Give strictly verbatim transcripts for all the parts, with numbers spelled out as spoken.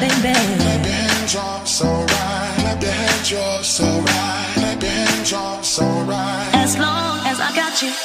baby. Clap your hands, you're so right. Clap your hands, you're so right. Clap your hands, you're so right. As long as I got you.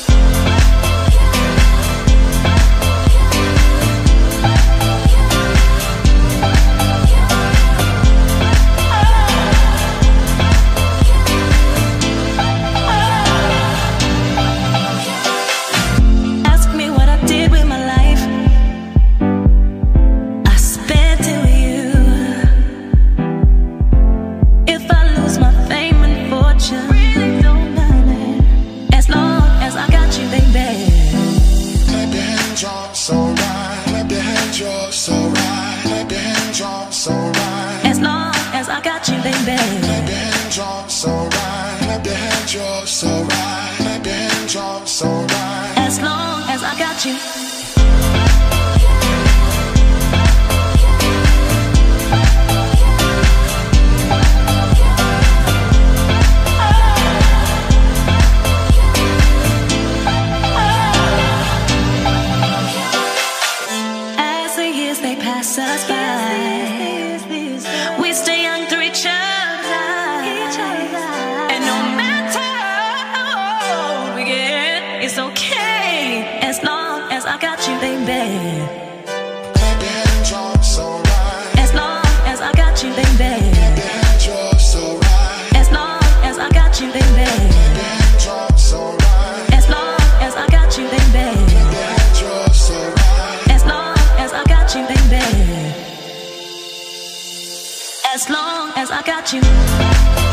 So right, clap your hands, you're so right. Clap your hands, you're so right. As long as I got you, baby. Clap your hands, you're so right. Clap your hands, you're so right. Clap your hands, you're so right. As long as I got you. Pass us by. We stay young through each other, and no matter how old we get, it's okay as long as I got you, baby. Clap your hands, you're so right. As long as I got you, baby. Clap your hands, you're so right. As long as I got you, baby. Clap your hands, you're so right. As long as I got you, baby. Clap your hands, you're so right. As long as I got you, baby. As long as I got you.